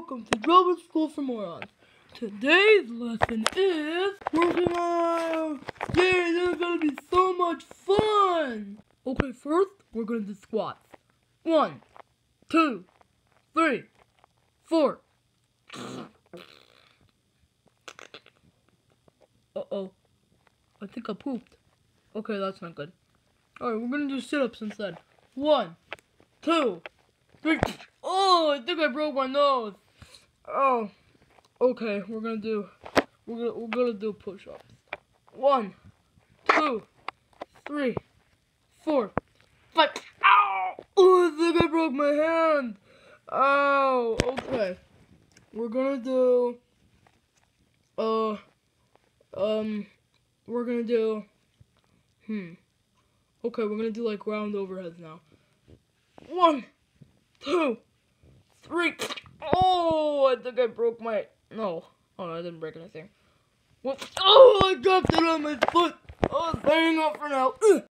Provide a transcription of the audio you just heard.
welcome to Drilbur School for Morons. Today's lesson is working out. Yay, this is gonna be so much fun. Okay, first we're gonna do squats. 1, 2, 3, 4. Uh-oh. I think I pooped. Okay, that's not good. Alright, we're gonna do sit-ups instead. 1, 2, 3. Oh, I think I broke my nose. Oh. Okay, we're gonna do push-ups. 1, 2, 3, 4, 5. Ow! Oh, I think I broke my hand. Oh, okay. We're gonna do okay, we're gonna do like round overheads now. 1, 2, 3. Oh, I think I broke my... No. Oh, no, I didn't break anything. Well, oh, I dropped it on my foot. Oh, it's hanging off for now.